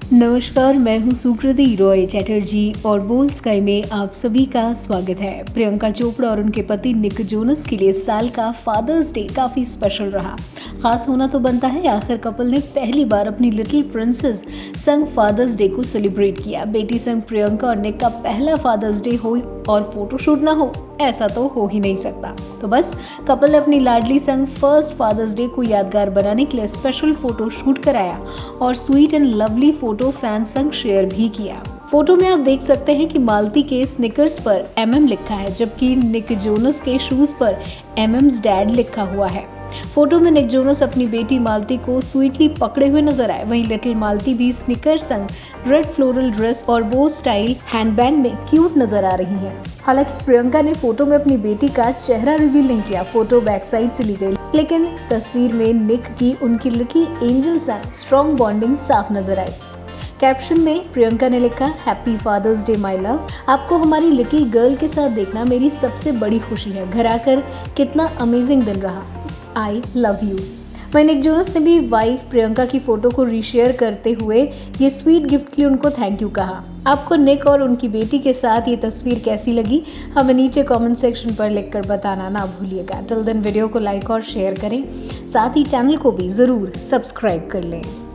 नमस्कार, मैं हूं सुकृति रॉय चैटर्जी और बोल्ड स्काई में आप सभी का स्वागत है। प्रियंका चोपड़ा और उनके पति निक जोनस के लिए साल का फादर्स डे काफ़ी स्पेशल रहा। खास होना तो बनता है, आखिर कपल ने पहली बार अपनी लिटिल प्रिंसेस संग फादर्स डे को सेलिब्रेट किया। बेटी संग प्रियंका और निक का पहला फादर्स डे हो और फोटोशूट ना हो, ऐसा तो हो ही नहीं सकता। तो बस कपल ने अपनी लाडली संग फर्स्ट फादर्स डे को यादगार बनाने के लिए स्पेशल फोटो शूट कराया और sweet and lovely photo fan संग शेयर भी किया। फोटो में आप देख सकते हैं कि मालती के स्निकर्स पर MM लिखा है, जबकि निक जोनस के शूज पर MM's डैड लिखा हुआ है। फोटो में निक जोनस अपनी बेटी मालती को स्वीटली पकड़े हुए नजर आए, वहीं लिटिल मालती भी स्निकर संग रेड फ्लोरल ड्रेस और बो स्टाइल हैंडबैंड में क्यूट नजर आ रही है। हालांकि प्रियंका ने फोटो में अपनी बेटी का चेहरा रिवील नहीं किया, फोटो बैक साइड से ली गई, लेकिन तस्वीर में निक की उनकी लिटिल एंजल संग स्ट्रॉन्ग बॉन्डिंग साफ नजर आई। कैप्शन में प्रियंका ने लिखा, happy Father's Day my love. आपको हमारी लिटिल गर्ल के साथ देखना मेरी सबसे बड़ी खुशी है। घर आकर कितना अमेजिंग दिन रहा। I love you. वहीं निक जोनस ने भी वाइफ प्रियंका की फोटो को रीशेयर करते हुए ये स्वीट गिफ्ट के लिए उनको थैंक यू कहा। आपको निक और उनकी बेटी के साथ ये तस्वीर कैसी लगी, हमें नीचे कमेंट सेक्शन पर लिखकर बताना ना भूलिएगा। टिल देन वीडियो को लाइक और शेयर करें, साथ ही चैनल को भी ज़रूर सब्सक्राइब कर लें।